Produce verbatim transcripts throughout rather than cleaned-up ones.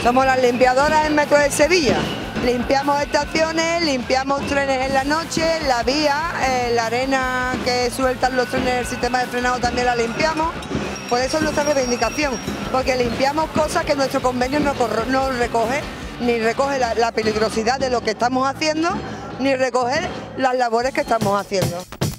Somos las limpiadoras en Metro de Sevilla. Limpiamos estaciones, limpiamos trenes en la noche, la vía, eh, la arena que sueltan los trenes, el sistema de frenado también la limpiamos. Por eso es nuestra reivindicación, porque limpiamos cosas que nuestro convenio no, no recoge, ni recoge la, la peligrosidad de lo que estamos haciendo, ni recoge las labores que estamos haciendo.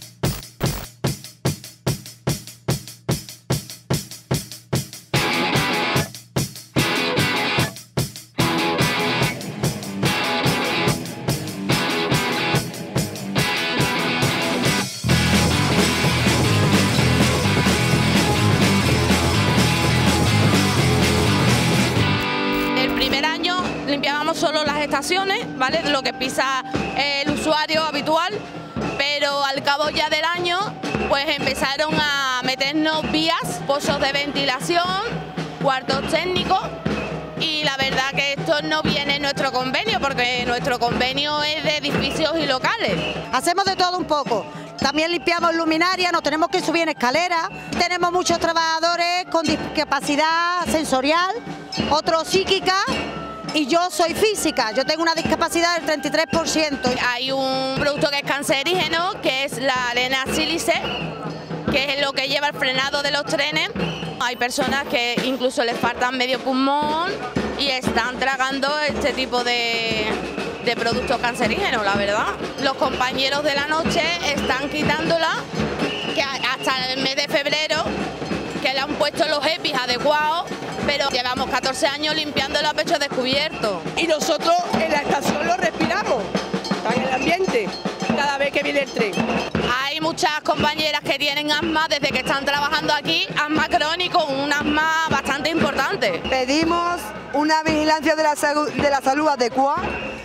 Limpiábamos solo las estaciones, ¿vale? Lo que pisa el usuario habitual, pero al cabo ya del año pues empezaron a meternos vías, pozos de ventilación, cuartos técnicos, y la verdad que esto no viene en nuestro convenio, porque nuestro convenio es de edificios y locales. Hacemos de todo un poco. También limpiamos luminaria, nos tenemos que subir en escaleras. Tenemos muchos trabajadores con discapacidad sensorial, otros psíquica. Y yo soy física, yo tengo una discapacidad del treinta y tres por ciento. Hay un producto que es cancerígeno, que es la arena sílice, que es lo que lleva el frenado de los trenes. Hay personas que incluso les faltan medio pulmón y están tragando este tipo de, de productos cancerígenos, la verdad. Los compañeros de la noche están quitándola, que hasta el mes de febrero, que le han puesto los EPIs adecuados, pero llevamos catorce años limpiándola a pecho descubierto. Y nosotros en la estación lo respiramos, en el ambiente, cada vez que viene el tren. Hay muchas compañeras que tienen asma desde que están trabajando aquí, asma crónico, un asma bastante importante. Pedimos una vigilancia de la, de la salud adecuada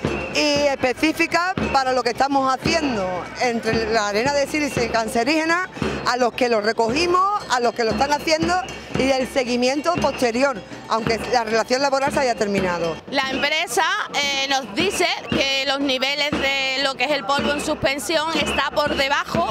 y específica para lo que estamos haciendo entre la arena de sílice cancerígena, a los que lo recogimos, a los que lo están haciendo y el seguimiento posterior, aunque la relación laboral se haya terminado. La empresa eh, nos dice que los niveles de lo que es el polvo en suspensión está por debajo,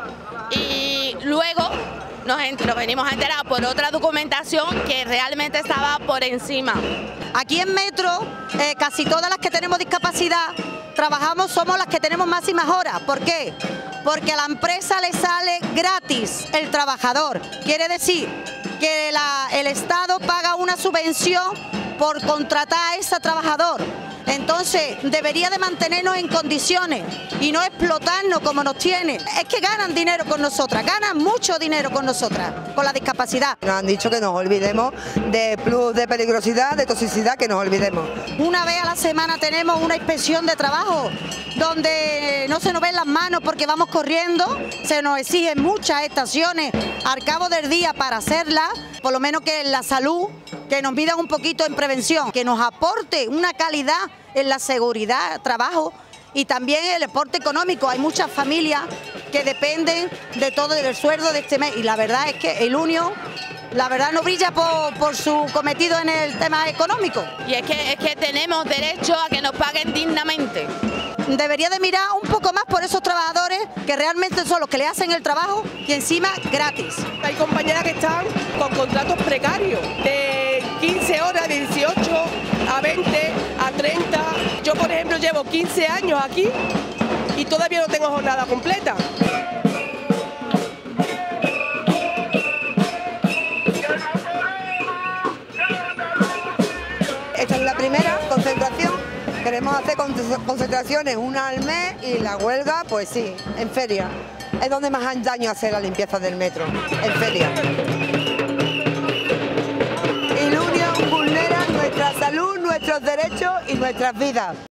y luego nos, nos venimos a enterar por otra documentación que realmente estaba por encima. Aquí en Metro, eh, casi todas las que tenemos discapacidad, trabajamos, somos las que tenemos máximas horas. ¿Por qué? Porque a la empresa le sale gratis el trabajador. Quiere decir que la, el Estado paga una subvención por contratar a ese trabajador. Entonces debería de mantenernos en condiciones y no explotarnos como nos tiene. Es que ganan dinero con nosotras, ganan mucho dinero con nosotras, con la discapacidad. Nos han dicho que nos olvidemos de plus de peligrosidad, de toxicidad, que nos olvidemos. Una vez a la semana tenemos una inspección de trabajo donde no se nos ven las manos porque vamos corriendo, se nos exigen muchas estaciones al cabo del día para hacerlas, por lo menos que la salud, que nos midan un poquito en prevención, que nos aporte una calidad en la seguridad, trabajo y también el aporte económico. Hay muchas familias que dependen de todo el sueldo de este mes y la verdad es que el Unio, la verdad no brilla por, por su cometido en el tema económico. Y es que, es que tenemos derecho a que nos paguen dignamente. Debería de mirar un poco más por esos trabajadores que realmente son los que le hacen el trabajo y encima gratis. Hay compañeras que están con contratos precarios de quince horas, de dieciocho a veinte, a treinta. Yo, por ejemplo, llevo quince años aquí y todavía no tengo jornada completa. Esta es la primera concentración. Queremos hacer concentraciones una al mes y la huelga, pues sí, en feria. Es donde más daño hace la limpieza del metro, en feria. Y la Unión vulnera nuestra salud, nuestros derechos y nuestras vidas.